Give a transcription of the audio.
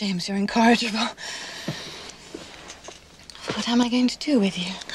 James, you're incorrigible. What am I going to do with you?